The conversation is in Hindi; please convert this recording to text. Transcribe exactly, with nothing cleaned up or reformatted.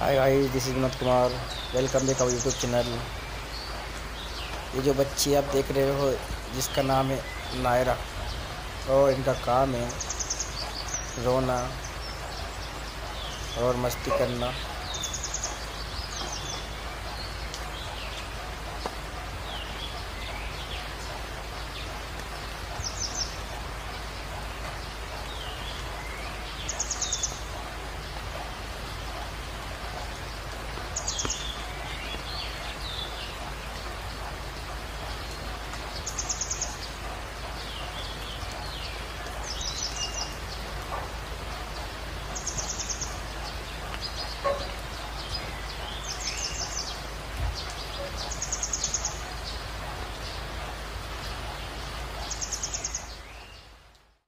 Hi guys, this is Vinod Kumar. Welcome back our YouTube channel. ये जो बच्ची आप देख रहे हो जिसका नाम है नायरा, और इनका काम है रोना और मस्ती करना।